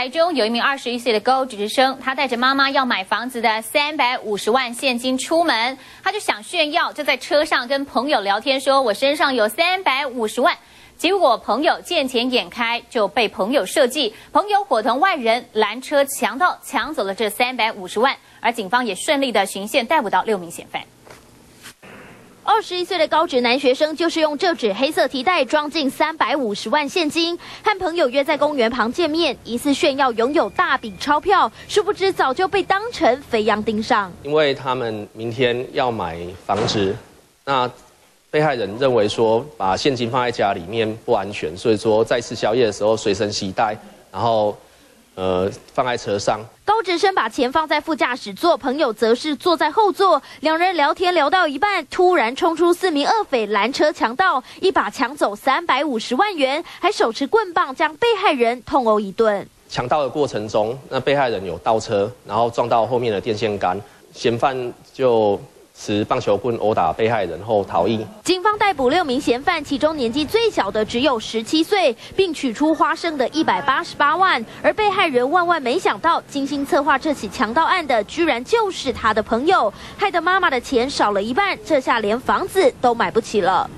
台中有一名21岁的高职生，他带着妈妈要买房子的350万现金出门，他就想炫耀，就在车上跟朋友聊天说：“我身上有350万。”结果朋友见钱眼开，就被朋友设计，朋友伙同外人拦车强盗，抢走了这350万，而警方也顺利的循线逮捕到6名嫌犯。 21岁的高职男学生就是用这纸黑色提袋装进350万现金，和朋友约在公园旁见面，疑似炫耀拥有大笔钞票，殊不知早就被当成肥羊盯上。 因为他们明天要买房子，那被害人认为说把现金放在家里面不安全，所以说在吃宵夜的时候随身携带，然后放在车上。 高职生把钱放在副驾驶座，朋友则是坐在后座。两人聊天聊到一半，突然冲出4名恶匪拦车强盗，一把抢走350万元，还手持棍棒将被害人痛殴一顿。 抢盗的过程中，那被害人有倒车，然后撞到后面的电线杆，嫌犯就持棒球棍殴打被害人后逃逸。 警方逮捕6名嫌犯，其中年纪最小的只有17岁，并取出花剩的188万。而被害人万万没想到，精心策划这起强盗案的，居然就是他的朋友，害得妈妈的钱少了一半，这下连房子都买不起了。